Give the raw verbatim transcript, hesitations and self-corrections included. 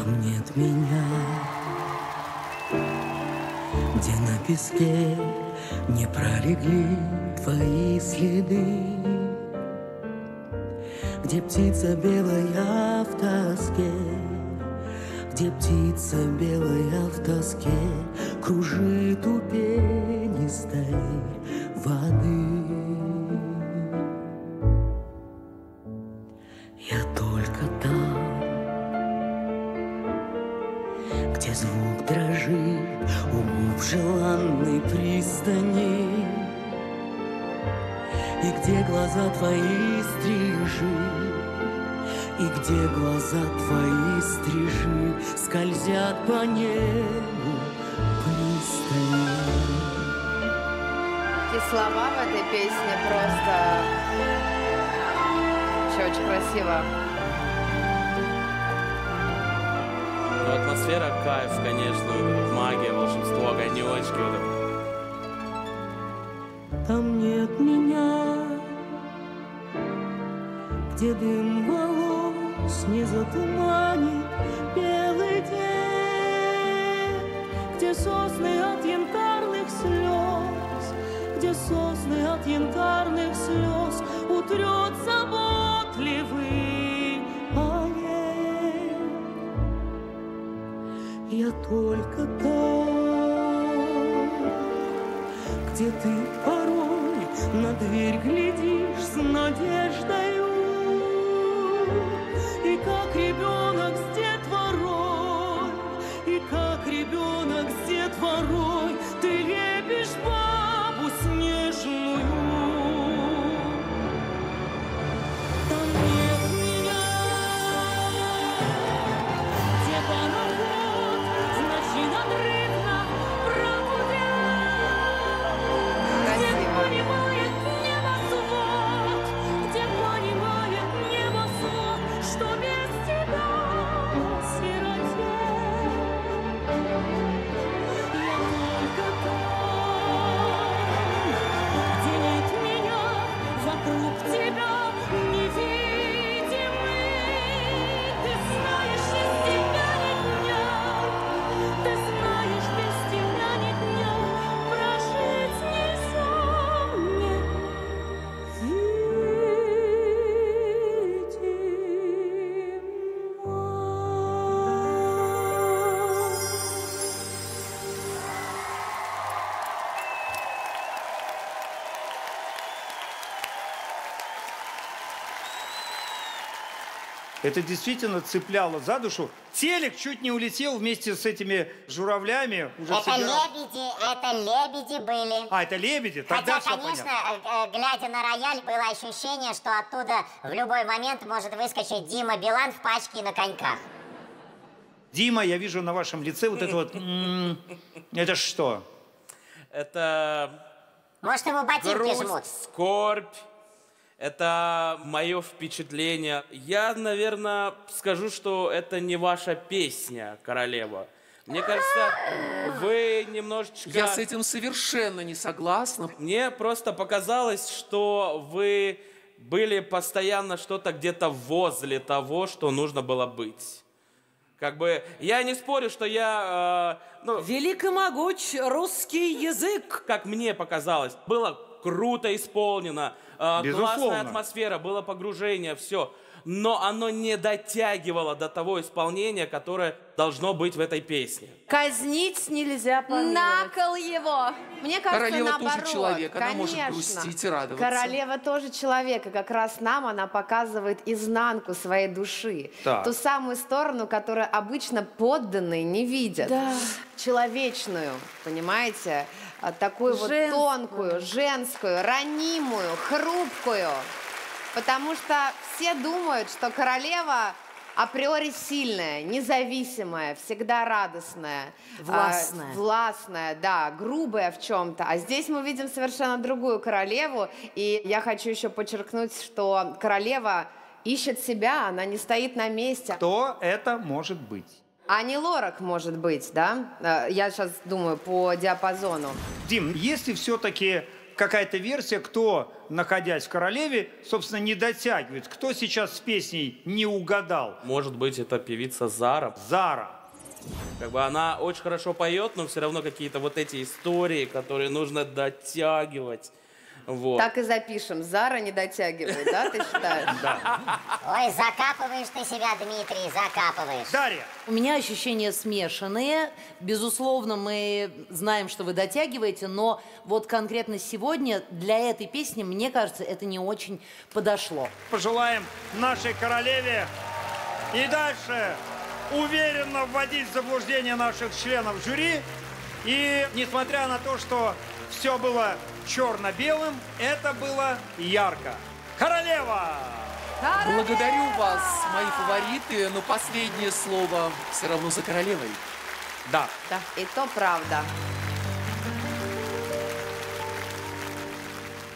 Там нет меня, где на песке не пролегли твои следы, где птица белая в тоске, где птица белая в тоске кружит у пенистой воды. Я только там, где звук дрожит у желанной пристани, и где глаза твои стрижи, и где глаза твои стрижи скользят по небу пристани. И слова в этой песне просто вообще очень красиво. Ну, атмосфера, кайф, конечно, вот эта магия, волшебство, огонечки, вот это. Там нет меня, где дым волос не затуманит белый день, где сосны от янтарных слез, где сосны от янтарных слез утрет заботливый олень. Я только там, где ты порой на дверь глядишь с надеждою, и как ребенок с детворой, и как ребенок с детворой ты лепишь бабу снежную. Там нет меня, где пароход в ночи надрывно прогудел, где понимает небосвод, где понимает небосвод, что без тебя сиротел. Я только там, где нет меня, вокруг тебя невидимый. Ты знаешь, без тебя ни дня, ты знаешь, без тебя ни дня прожить нельзя мне. Это действительно цепляло за душу. Телек чуть не улетел вместе с этими журавлями. Уже Это собирал. лебеди, это лебеди были. А, это лебеди? Тогда Хотя, все конечно, понятно. э, э, глядя на рояль, было ощущение, что оттуда в любой момент может выскочить Дима Билан в пачке и на коньках. Дима, я вижу на вашем лице вот это вот... м, Это что? Это Может, ему ботинки грусть, жмут. скорбь. Это мое впечатление. Я, наверное, скажу, что это не ваша песня, королева. Мне кажется, вы немножечко... Я с этим совершенно не согласна. Мне просто показалось, что вы были постоянно что-то где-то возле того, что нужно было быть. Как бы, я не спорю, что я... Э, ну, Велик и могуч русский язык. как мне показалось, было круто исполнено, э, Безусловно. классная атмосфера, было погружение, все. Но оно не дотягивало до того исполнения, которое должно быть в этой песне. Казнить нельзя помиловать. На кол его. Мне кажется, Королева тоже наоборот. человек, она может Конечно. грустить и радоваться. Королева тоже человек, и как раз нам она показывает изнанку своей души. Так. Ту самую сторону, которую обычно подданные не видят. Да. Человечную, понимаете? А, Такую вот Женскую. тонкую, женскую, ранимую, хрупкую. Потому что все думают, что королева априори сильная, независимая, всегда радостная. Властная. а, властная, да, грубая в чем-то. А здесь мы видим совершенно другую королеву. И я хочу еще подчеркнуть, что королева ищет себя, она не стоит на месте. Кто это может быть? Ани Лорак, может быть, да? Э, Я сейчас думаю по диапазону. Дим, если все-таки какая-то версия, кто, находясь в «Королеве», собственно, не дотягивает. Кто сейчас с песней не угадал? Может быть, это певица Зара. Зара. Как бы она очень хорошо поет, но все равно какие-то вот эти истории, которые нужно дотягивать. Вот. Так и запишем. Зара не дотягивает, да, ты считаешь? Да. Ой, закапываешь ты себя, Дмитрий, закапываешь. Дарья. У меня ощущения смешанные. Безусловно, мы знаем, что вы дотягиваете, но вот конкретно сегодня для этой песни, мне кажется, это не очень подошло. Пожелаем нашей «Королеве» и дальше уверенно вводить в заблуждение наших членов жюри. И несмотря на то, что все было черно-белым, это было ярко. «Королева». Благодарю вас, мои фавориты, но последнее слово все равно за королевой. Да. Да. И то правда.